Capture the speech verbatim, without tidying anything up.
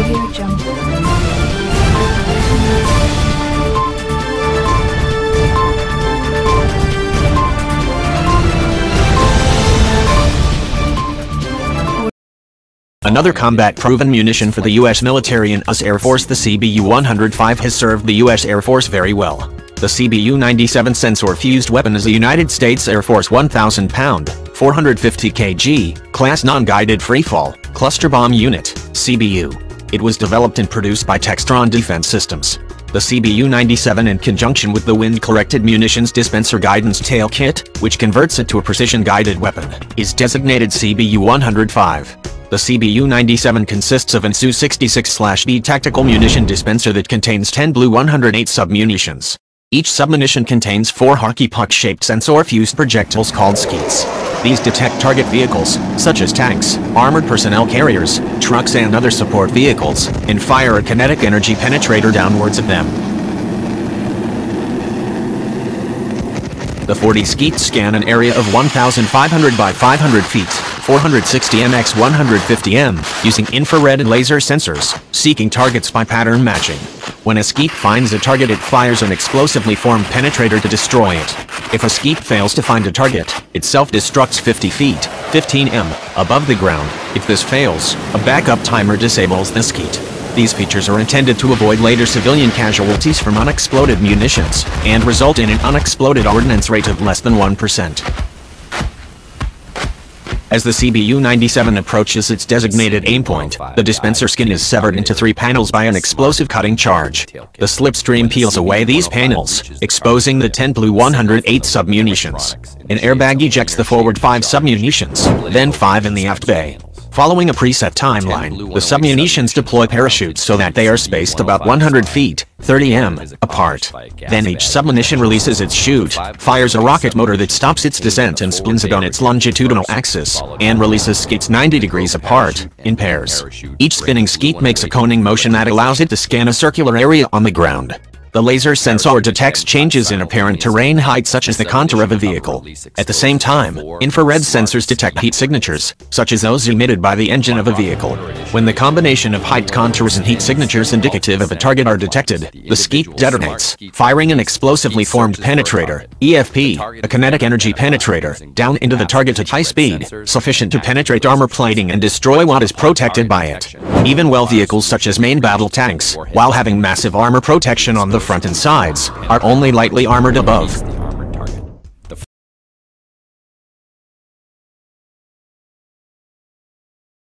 Audio Jungle. Another combat-proven munition for the U S military and U S Air Force, the C B U one oh five, has served the U S Air Force very well. The C B U ninety-seven Sensor Fuzed Weapon is a United States Air Force one thousand pound, four hundred fifty kilogram, class non-guided freefall, cluster bomb unit, C B U. It was developed and produced by Textron Defense Systems. The C B U ninety-seven, in conjunction with the Wind Corrected Munitions Dispenser guidance tail kit, which converts it to a precision-guided weapon, is designated C B U one oh five. The C B U ninety-seven consists of an S U sixty-six B tactical munition dispenser that contains ten blue one oh eight submunitions. Each submunition contains four hockey puck-shaped sensor-fused projectiles called Skeets. These detect target vehicles, such as tanks, armored personnel carriers, trucks and other support vehicles, and fire a kinetic energy penetrator downwards at them. The forty Skeets scan an area of one thousand five hundred by five hundred feet, four hundred sixty meters by one hundred fifty meters, using infrared and laser sensors, seeking targets by pattern matching. When a Skeet finds a target, it fires an explosively formed penetrator to destroy it. If a Skeet fails to find a target, it self-destructs fifty feet, fifteen meters, above the ground. If this fails, a backup timer disables the Skeet. These features are intended to avoid later civilian casualties from unexploded munitions, and result in an unexploded ordnance rate of less than one percent. As the C B U ninety-seven approaches its designated aim point, the dispenser skin is severed into three panels by an explosive cutting charge. The slipstream peels away these panels, exposing the ten blue one oh eight submunitions. An airbag ejects the forward five submunitions, then five in the aft bay. Following a preset timeline, the submunitions deploy parachutes so that they are spaced about one hundred feet, thirty meters, apart. Then each submunition releases its chute, fires a rocket motor that stops its descent and spins it on its longitudinal axis, and releases Skeets ninety degrees apart, in pairs. Each spinning Skeet makes a coning motion that allows it to scan a circular area on the ground. The laser sensor detects changes in apparent terrain height, such as the contour of a vehicle. At the same time, infrared sensors detect heat signatures, such as those emitted by the engine of a vehicle. When the combination of height contours and heat signatures indicative of a target are detected, the Skeet detonates, firing an explosively formed penetrator, E F P, a kinetic energy penetrator, down into the target at high speed, sufficient to penetrate armor plating and destroy what is protected by it. Even well vehicles such as main battle tanks, while having massive armor protection on the front and sides, are only lightly armored above.